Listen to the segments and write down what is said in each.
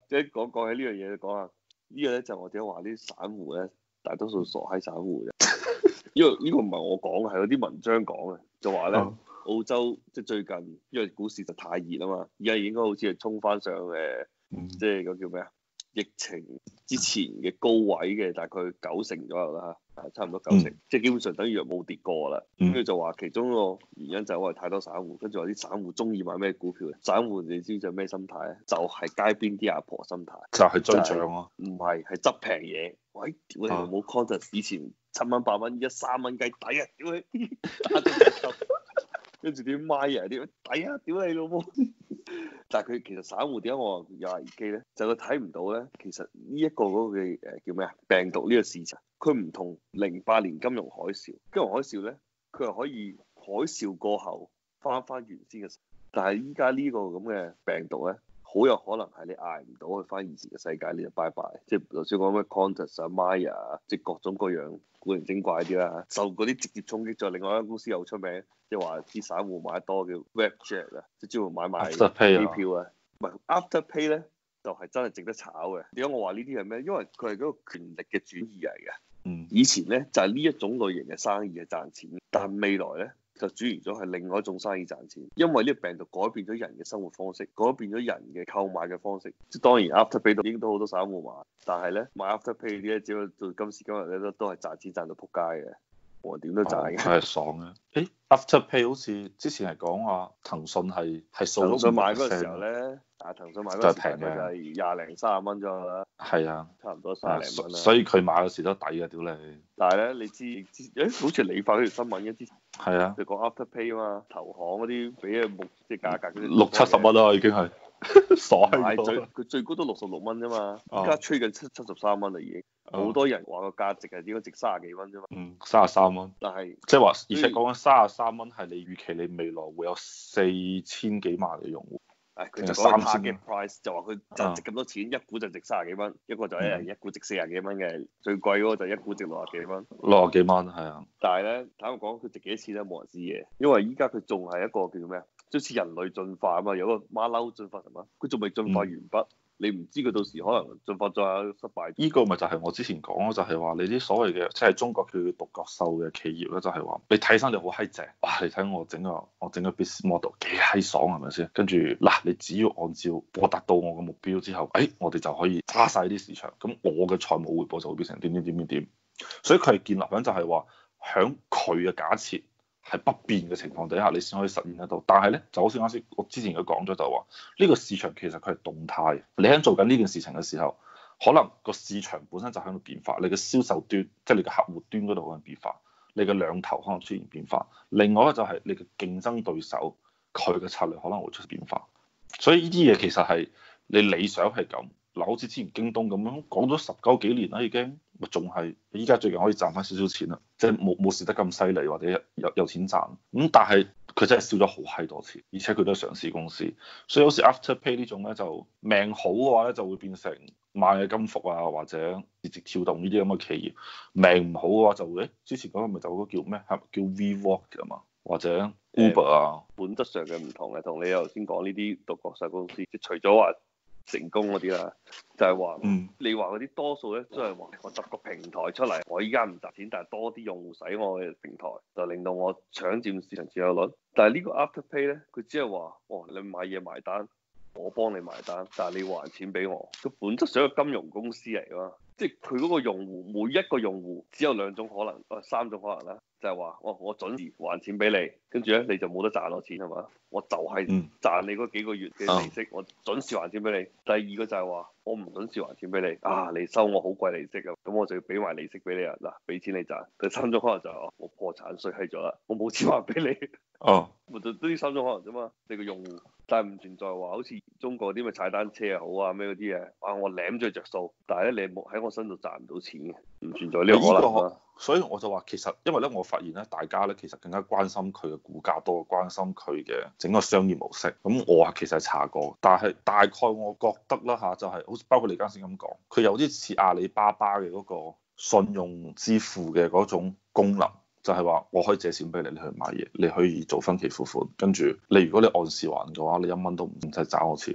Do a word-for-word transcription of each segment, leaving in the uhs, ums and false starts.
即係講講起呢樣嘢，講下呢個咧就我點解話啲散戶咧，大多數傻閪散戶嘅，因為呢個唔係我講嘅，係有啲文章講嘅，就話咧澳洲即係最近因為股市就太熱啊嘛，而家應該好似係衝翻上誒，即係嗰叫咩啊？疫情之前嘅高位嘅大概九成左右啦嚇，差唔多九成，嗯、即係基本上等於冇跌過啦。跟住、嗯、就話其中一個原因就係因為太多散戶，跟住話啲散戶中意買咩股票嘅？散戶你知唔知咩心態咧？就係、是、街邊啲阿婆心態，就係追漲咯，唔係係執平嘢。喂，屌你冇 content，以前七蚊八蚊，而家三蚊雞抵啊！屌你，跟住啲買啊，啲抵啊！屌你老母！但係佢其實散戶點解我話有危機咧？就佢睇唔到咧，其實呢一個嗰個嘅誒叫咩啊？病毒呢個事情，佢唔同零八年金融海嘯。金融海嘯咧，佢係可以海嘯過後翻翻原先嘅，但係依家呢個咁嘅病毒咧，好有可能係你捱唔到去翻以前嘅世界，你就拜拜。即係頭先講咩 Qantas 啊、Maya 啊，即係各種各樣古靈精怪啲啦，受嗰啲直接衝擊。再另外一間公司又出名。即係話啲散戶買得多叫 Webjet 啊，即係專門買賣機票啊。唔係 Afterpay 咧，就係、是、真係值得炒嘅。點解我話呢啲係咩？因為佢係嗰個權力嘅轉移嚟嘅。嗯。以前咧就係、是、呢一種類型嘅生意係賺錢，但係未來咧就轉移咗係另外一種生意賺錢。因為呢個病毒改變咗人嘅生活方式，改變咗人嘅購買嘅方式。即係當然 Afterpay 都已經都好多散戶買，但係咧買 Afterpay 啲咧，只要到今時今日咧都都係賺錢賺到撲街嘅。我點都賺嘅， 係、哦、爽嘅。誒 Afterpay 好似之前係講話騰訊係係數騰訊買嗰個時候咧，啊騰訊買嗰時平嘅就係廿零三十蚊左右啦。係啊，差唔多三十零蚊啦。 所以佢買嗰時都抵嘅，屌你！ 但係咧，你知誒好似你發嗰條新聞嘅之前， 係啊， 就講 Afterpay 啊嘛，投行嗰啲俾嘅目即係價格六七十蚊啦，已經係爽咗。 最佢最高都六十六蚊啫嘛，而家吹緊七七十三蚊啦已經。好、哦、多人話個價值係應該值三十幾蚊啫嘛， 嗯，三十三蚊， 但係即係話，而且講緊三十三蚊係你預期你未來會有四千幾萬嘅用戶， 誒佢就講三千 price 就話佢就值咁多錢，嗯、一股就值三十幾蚊，一個就一人一股值四十幾蚊嘅，最貴嗰個就一股值六十幾蚊， 六十幾蚊係啊， 但係咧坦白講佢值幾多錢咧冇人知嘅，因為依家佢仲係一個叫做咩啊，好似人類進化啊嘛，有個馬騮進化係嘛，佢仲未進化完畢。嗯你唔知佢到時可能進化咗失敗， 呢個咪就係我之前講咯，就係話你啲所謂嘅即係中國叫獨角獸嘅企業咧，就係話你睇起身你好閪正，哇！你睇我整個我整個 business model 幾閪爽係咪先？跟住嗱，你只要按照我達到我嘅目標之後，誒、哎，我哋就可以揸晒啲市場，咁我嘅財務回報就會變成點點點點點，所以佢係建立緊就係話，響佢嘅假設係不變嘅情況底下，你先可以實現得到。但係咧，就好似啱先我之前佢講咗，就話呢個市場其實佢係動態。你喺做緊呢件事情嘅時候，可能個市場本身就喺度變化，你嘅銷售端即係你嘅客戶端嗰度可能變化，你嘅兩頭可能出現變化。另外一個就係你嘅競爭對手佢嘅策略可能會出現變化。所以呢啲嘢其實係你理想係咁嗱，好似之前京東咁樣講咗十九幾年啦，已經咪仲係依家最近可以賺翻少少錢啦，即係冇冇蝕得咁犀利或者有有錢賺咁，但係佢真係少咗好閪多錢，而且佢都係上市公司，所以好似 Afterpay 呢種咧就命好嘅話咧就會變成螞蟻金服啊或者字節跳動呢啲咁嘅企業，命唔好嘅話就會誒之前嗰個咪就嗰個叫咩係叫 WeWork 啊嘛，或者 Uber 啊， 本質上嘅唔同嘅，同你頭先講呢啲獨角獸公司，即除咗話成功嗰啲啦，就係話，嗯、你話嗰啲多數咧都係話我搭個平台出嚟，我依家唔賺錢，但係多啲用戶使我嘅平台，就令到我搶佔市場佔有率。但係呢個 Afterpay 咧，佢只係話，哦，你買嘢埋單，我幫你埋單，但係你要還錢俾我。佢本質上係一個金融公司嚟㗎嘛，即係佢嗰個用戶每一個用戶只有兩種可能，啊三種可能啦。就係話，我我準時還錢俾你，跟住咧你就冇得賺我錢係嘛？我就係賺你嗰幾個月嘅利息，嗯、我準時還錢俾你。第二個就係話，我唔準時還錢俾你，啊你收我好貴利息啊，咁我就要俾埋利息俾你啊，嗱俾錢你賺。第三種可能就係、是、我破產衰閪咗啦，我冇錢還俾你。哦，咪就都呢三種可能啫嘛，你個用戶，但係唔存在話好似中國啲咪踩單車又好啊咩嗰啲嘢，啊我舐咗着數，但係咧你冇喺我身度賺唔到錢嘅，唔存在呢個可能啊。 所以我就話其實，因為咧我發現咧，大家咧其實更加關心佢嘅股價多過關心佢嘅整個商業模式。咁我啊其實係查過，但係大概我覺得啦嚇，就係好似包括你啱先咁講，佢有啲似阿里巴巴嘅嗰個信用支付嘅嗰種功能，就係話我可以借錢俾你，你去買嘢，你可以做分期付款，跟住你如果你按時還嘅話，你一蚊都唔使找我錢。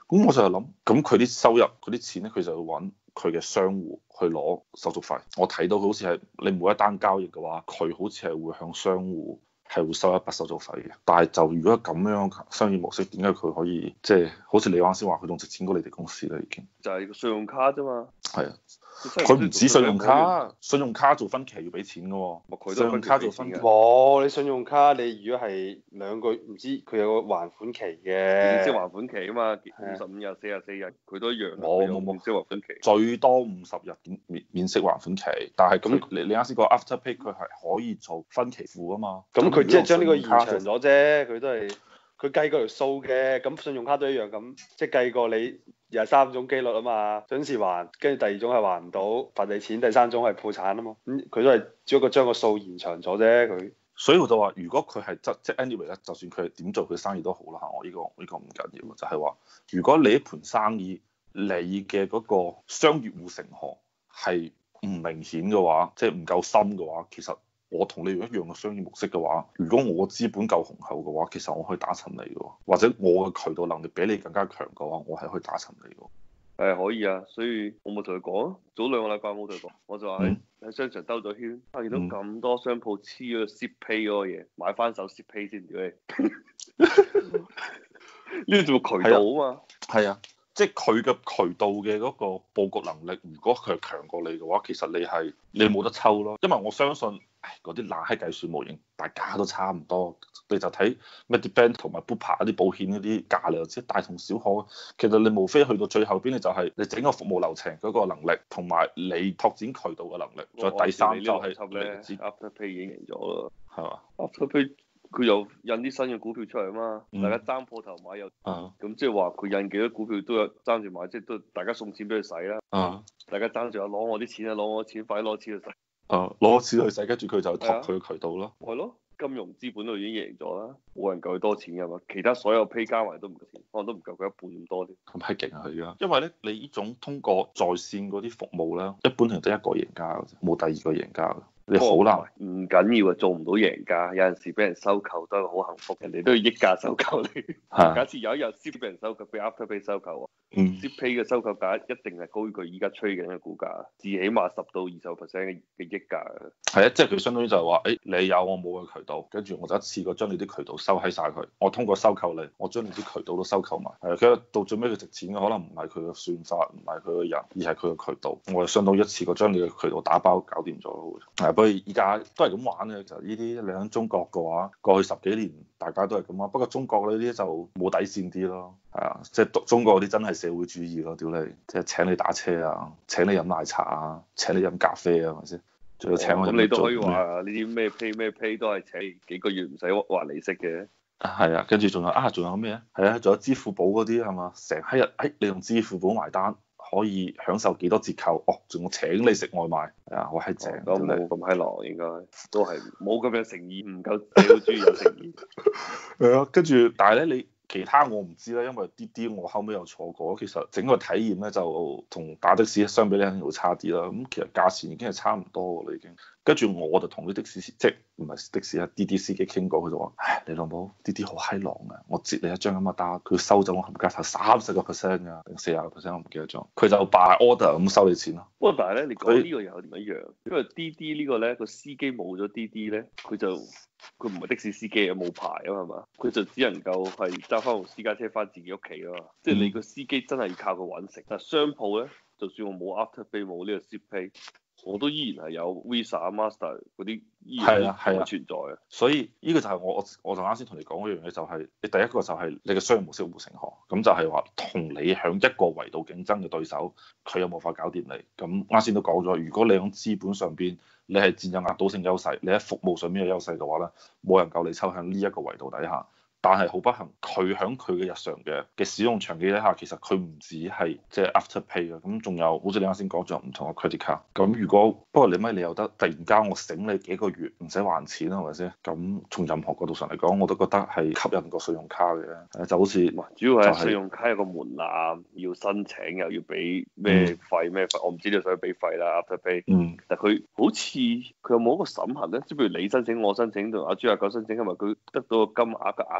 咁我就係諗，咁佢啲收入佢啲錢咧，佢就要揾佢嘅商戶去攞手續費。我睇到佢好似係你每一單交易嘅話，佢好似係會向商戶係會收一筆手續費嘅。但係就如果咁樣商業模式，點解佢可以即係、就是、好似你啱先話，佢仲值錢過你哋公司啦已經？ 就係個信用卡啫嘛。 係啊。佢唔止信用卡，信用卡做分期要俾錢嘅喎。信用卡做分期， 冇你信用卡，你如果係兩個唔知佢有個還款期嘅， 免息還款期啊嘛，五十五日、四十四日，佢都一樣。 冇冇冇免息還款期， 最多五十日免免免息還款期。但係咁你你啱先講 Afterpay 佢係可以做分期付啊嘛。 咁佢即係將呢個延長咗啫，佢都係佢計嗰條數嘅。咁信用卡都一樣咁，即係計過你。又係三種機率啊嘛，準時還，跟住第二種係還唔到罰你錢，第三種係破產啊嘛，咁、嗯、佢都係只不過將個數延長咗啫佢。 所以我就話，如果佢係即即 anyway 咧，就算佢係點做佢生意都好啦嚇，我呢、呢個呢、呢個唔緊要，就係、是、話，如果你一盤生意你嘅嗰個商業護城河係唔明顯嘅話，即係唔夠深嘅話，其實。我同你用一樣嘅商業模式嘅話，如果我資本夠雄厚嘅話，其實我可以打沉你嘅，或者我嘅渠道能力比你更加強嘅話，我係可以打沉你嘅。 係可以啊，所以我冇同佢講，早兩個禮拜冇同佢講，我就話喺喺商場兜咗圈，啊見到咁多商鋪黐咗 Zip Pay 嗰個嘢，買翻手 Zip Pay 先，屌你！呢個做渠道啊嘛， 係啊。即係佢嘅渠道嘅嗰個佈局能力，如果佢係強過你嘅話，其實你係你冇得抽咯。因為我相信，唉，嗰啲爛閪計算模型，大家都差唔多。你就睇 Medibank 同埋 Bupa 啲保險嗰啲價，你就知大同小可。其實你無非去到最後邊，你就係你整個服務流程嗰個能力，同埋你拓展渠道嘅能力。再第三就係 Afterpay 已經贏咗咯， 係嘛 ？Afterpay 佢又印啲新嘅股票出嚟啊嘛， 嗯、 大家爭破頭買又， 咁、 嗯、即係話佢印幾多股票都有爭住買，即係都大家送錢俾佢使啦。 嗯、 大家爭住攞我啲錢啊，攞我啲錢，快啲攞錢去使。 啊！攞錢去使，跟住佢就拓佢嘅渠道咯。 係咯，金融資本都已經贏咗啦，冇人夠佢多錢㗎嘛。其他所有 pay 加埋都唔夠錢，可能都唔夠佢一半咁多啲。 咁係勁啊佢而家，因為咧你呢種通過在線嗰啲服務咧，一般係得一個贏家嘅啫，冇第二個贏家嘅。你好難， 唔緊要啊，做唔到贏家，有陣時俾人收購都係好幸福，人哋都要益價收購你。 係。 假設有一日 Zip 俾人收購，俾 Afterpay 收購啊， 嗯 ，Zip Pay 嘅收購價一定係高於佢依家吹緊嘅股價，至起碼十到二十 percent 嘅嘅益價。 係啊，即係佢相當於就係話，誒、欸、你有我冇嘅渠道，跟住我就一次過將你啲渠道收喺晒佢，我通過收購你，我將你啲渠道都收購埋。係啊，其實到最尾佢值錢嘅可能唔係佢嘅算法，唔係佢嘅人，而係佢嘅渠道。我係相當於一次過將你嘅渠道打包搞掂咗咯。係，不過依家都係咁玩嘅，就呢啲你喺中國嘅話，過去十幾年大家都係咁玩。不過中國呢啲就冇底線啲咯。係啊，即係中國嗰啲真係社會主義咯，屌你！即係請你打車啊，請你飲奶茶啊，請你飲咖啡啊，係咪先？仲要請我飲。咁、哦、你都可以話呢啲咩 pay 咩 pay 都係請幾個月唔使還利息嘅。係啊，跟住仲有啊，仲有咩啊？係啊，仲有支付寶嗰啲係嘛？成閪日，誒、哎，你用支付寶埋單可以享受幾多折扣？哦，仲要請你食外賣。係啊，好閪正。咁冇咁閪狼，應該都係冇咁樣誠意，唔夠社會主義有誠意。係啊，跟住但係咧你。其他我唔知啦，因為滴滴我後尾又坐過，其實整個體驗咧就同打的士相比咧肯定會差啲啦。咁其實價錢已經係差唔多啦已經。跟住我就同啲的士司，即係唔係的士啊，滴滴司機傾過，佢就話：唉，你老母滴滴好閪狼啊！我接你一張咁嘅單，佢收走我冚家頭三十個 percent 㗎，定四十個 percent 我唔記得咗。佢就 by order 咁收你錢咯。不過但係咧，你講呢個又有啲唔一樣，因為滴滴呢個咧個司機冇咗滴滴咧，佢就佢唔係的士司機啊，冇牌啊嘛，係嘛？佢就只能夠係揸翻部私家車翻自己屋企啊嘛。即係你個司機真係要靠佢揾食。但係商鋪咧，就算我冇 Afterpay 冇呢個 Zip Pay，我都依然係有 Visa、Master 嗰啲依然係存在啊。所以呢個就係我我我就啱先同你講嗰樣嘢，就係你第一個就係你嘅商業模式護城河，咁就係話同你響一個維度競爭嘅對手，佢有冇法搞掂你？咁啱先都講咗，如果你響資本上邊你係佔有壓倒性優勢，你喺服務上面嘅優勢嘅話咧，冇人夠你抽向呢一個維度底下。但係好不幸，佢喺佢嘅日常嘅嘅使用場景底下，其實佢唔止係即係 Afterpay 嘅，咁仲有好似你啱先講，仲有唔同嘅 credit card。咁如果不過你咪你又得突然間我醒你幾個月唔使還錢係咪先？咁從任何角度上嚟講，我都覺得係吸引過信用卡嘅。就好似主要係信用卡有個門檻，要申請又要俾咩費咩費，我唔知你想俾費啦 Afterpay。嗯。但係佢好似佢有冇一個審核咧？即係譬如你申請、我申請同阿豬阿狗申請，係咪佢得到個金額嘅額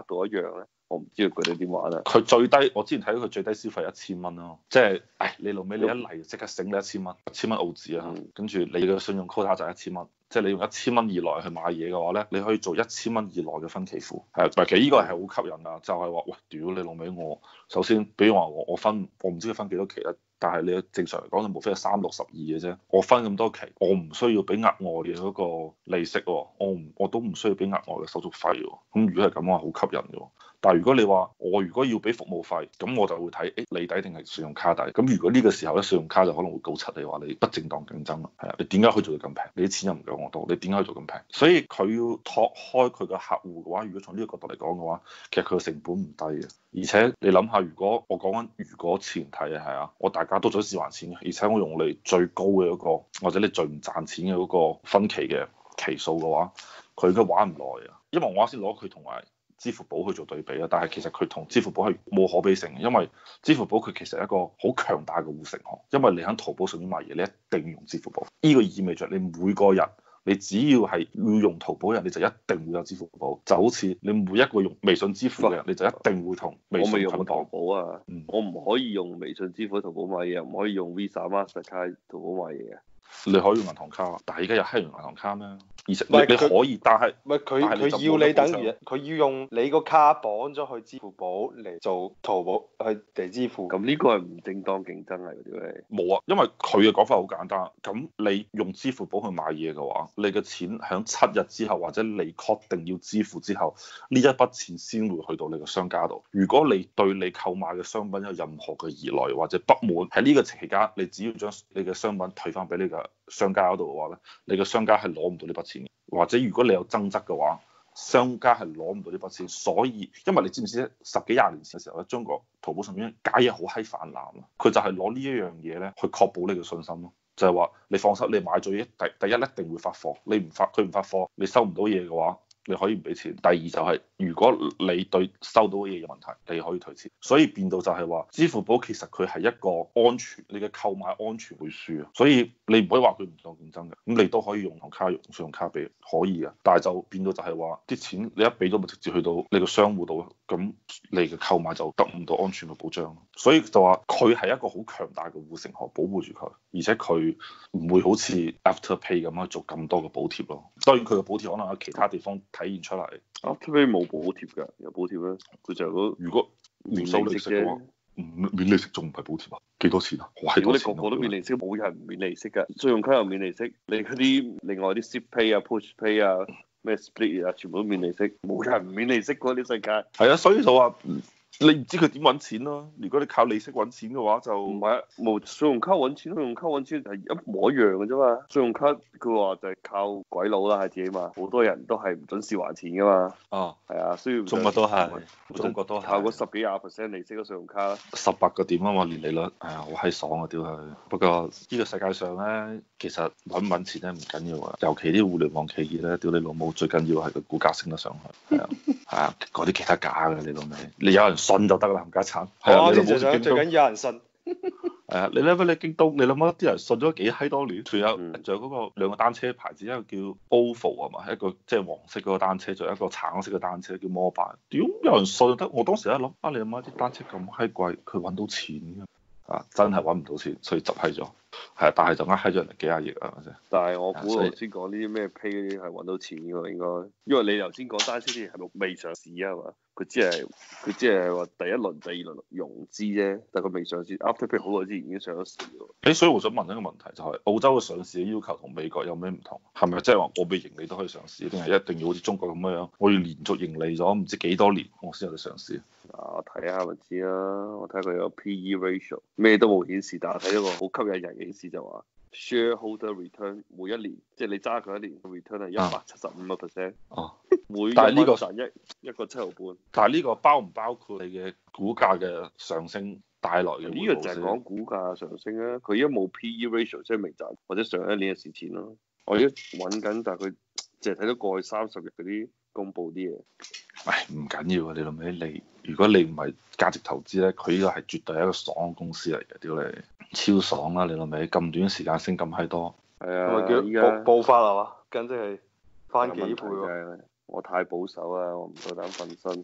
度一樣咧？我唔知佢哋點玩啊。 佢最低，我之前睇到佢最低消費一千蚊咯，即係，唉，你老尾你一嚟即刻醒你一千蚊，一千蚊澳紙啊，跟住、嗯、你嘅信用 quota 就係一千蚊，即係你用一千蚊以內去買嘢嘅話咧，你可以做一千蚊以內嘅分期付，係啊，其實呢個係好吸引啊，就係、是、話，喂，屌你老尾我，首先，比如話我我分，我唔知佢分幾多期啦。但係你正常嚟講，就無非係三六十二嘅啫。我分咁多期，我唔需要俾額外嘅嗰個利息喎，我唔我都唔需要俾額外嘅手續費喎。咁如果係咁嘅話，好吸引嘅。但係如果你話我如果要俾服務費，咁我就會睇誒利抵定係信用卡抵。咁如果呢個時候咧，信用卡就可能會告柒你話你不正當競爭啦。係啊，你點解可以做到咁平？你啲錢又唔夠我多，你點解可以做咁平？所以佢要拓開佢嘅客戶嘅話，如果從呢個角度嚟講嘅話，其實佢嘅成本唔低嘅。而且你諗下，如果我講緊如果前提係啊，我大家都準時還錢嘅，而且我用你最高嘅嗰個，或者你最唔賺錢嘅嗰個分期嘅期數嘅話，佢應該玩唔耐啊。因為我啱先攞佢同埋支付寶去做對比啊，但係其實佢同支付寶係冇可比性嘅，因為支付寶佢其實係一個好強大嘅護城河，因為你喺淘寶上面買嘢，你一定要用支付寶，呢個意味着你每個人。你只要係要用淘寶嘅人，你就一定會有支付寶。就好似你每一個用微信支付嘅人，你就一定會同微信捆綁。我未用過淘寶啊，嗯、我唔可以用微信支付喺淘寶買嘢，唔可以用 Visa、Mastercard 淘寶買嘢啊。你可以用銀行卡，但係而家又係用銀行卡咩？而且你，你可以，但係唔係佢佢要你等於佢要用你個卡綁咗去支付寶嚟做淘寶去嚟支付。 咁呢個係唔正當競爭嚟嘅，屌你！ 冇啊，因為佢嘅講法好簡單。咁你用支付寶去買嘢嘅話，你嘅錢喺七日之後或者你確定要支付之後，呢一筆錢先會去到你個商家度。如果你對你購買嘅商品有任何嘅疑慮或者不滿，喺呢個期間，你只要將你嘅商品退翻俾呢個商家嗰度嘅話咧，你嘅商家係攞唔到呢筆錢嘅。或者如果你有爭執嘅話，商家係攞唔到呢筆錢。所以因為你知唔知咧，十幾廿年前嘅時候咧，中國淘寶上面假嘢好閪泛濫啊，佢就係攞呢一樣嘢咧去確保你嘅信心咯。就係話你放心，你買咗嘢第第一一定會發貨，你唔發佢唔發貨，你收唔到嘢嘅話，你可以唔俾錢。第二就係如果你對收到嘅嘢有問題，你可以退錢。所以變到就係話，支付寶其實佢係一個安全，你嘅購買安全會輸啊。所以你唔可以話佢唔當競爭嘅，咁你都可以用同卡用信用卡俾，可以啊。但係就變到就係話，啲錢你一俾咗咪直接去到你個商戶度，咁你嘅購買就得唔到安全嘅保障。所以就話佢係一個好強大嘅護城河，保護住佢，而且佢唔會好似 Afterpay 咁樣做咁多嘅補貼咯。當然佢嘅補貼可能喺其他地方體現出嚟。 Afterpay 冇補貼㗎，有補貼咩？佢就係嗰如果唔收利息嘅話，唔免利息仲唔係補貼啊？幾多錢啊？如果你個個都免利息，冇人唔免利息㗎。信用卡又免利息，你嗰啲另外啲 Zip Pay 啊、Push Pay 啊、咩 Split 啊，全部都免利息，冇人唔免利息嗰啲世界。 係啊，所以就話。你唔知佢點揾錢咯？如果你靠利息揾錢嘅話就，就唔係啊，冇信用卡揾錢，信用卡揾錢係一模一樣嘅啫嘛。信用卡佢話就係靠鬼佬啦，係自己嘛。好多人都係唔準時還錢噶嘛。哦，係啊，需要中國都係，中國都係靠嗰十幾廿 percent 利息嘅信用卡。 十八個點啊嘛，年利率，係啊，好閪爽啊屌佢！不過呢個世界上咧，其實揾唔揾錢咧唔緊要啊，尤其啲互聯網企業咧，屌你老母，最緊要係個股價升得上去。係啊，係啊，嗰啲其他假嘅你老味，你有人信就得啦，冚家鏟。係啊，你最最最緊要有人信。 係啊，你諗下你京東，你諗下啲人信咗幾閪多年，仲有仲、嗯、有嗰個兩個單車牌子，一個叫 O F O 啊嘛，一個即係黃色嗰個單車，仲有一個橙色嘅單車叫摩拜。屌有人信就得，我當時一諗啊，你諗下啲單車咁閪貴，佢揾到錢㗎。啊！真係揾唔到錢，所以執閪咗。係啊，但係就呃閪咗人哋幾廿億啊，係咪先？ 但係我估頭先講呢啲咩 pay 嗰啲係揾到錢㗎喎，應該。因為你頭先講單車啲係咪未上市啊？係嘛？佢只係佢只係話第一輪、第二輪融資啫，但係佢未上市。Afterpay 好耐之前已經上咗市喎。 誒，所以我想問一個問題，就係、是、澳洲嘅上市嘅要求同美國有咩唔同？係咪即係話我未盈利都可以上市，定係一定要好似中國咁樣，我要連續盈利咗唔知幾多年我先有得上市？ 啊，我睇下咪知啦。我睇佢有 P E ratio，咩都冇顯示，但係睇咗個好吸引人嘅顯示就話 shareholder return 每一年，即係你揸佢一年嘅 return 係一百七十五個 percent。哦，每但係呢個賺一一個七毫半。 但係呢個包唔包括你嘅股價嘅上升帶來嘅？ 呢個就係講股價上升啊！佢而家冇 P E ratio，即係未賺或者上一年嘅蝕錢咯。我而家揾緊，但係佢淨係睇到過去三十日嗰啲公佈啲嘢。 唉，唔緊要啊！你諗起你，如果你唔係價值投資咧，佢呢個係絕對係一個爽公司嚟嘅，屌你超爽啦！你諗起咁短時間升咁閪多， 係啊，叫依家暴發係嘛？簡直係翻幾倍喎！ 我太保守啊，我唔夠膽瞓身。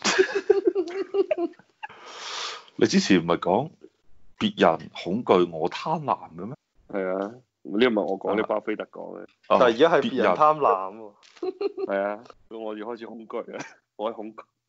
你之前唔係講別人恐懼我貪婪嘅咩？ 係啊，呢個唔係我講，呢巴菲特講嘅。 但係而家係別人別人貪婪喎。 係啊，咁我要開始恐懼啦，我係恐懼。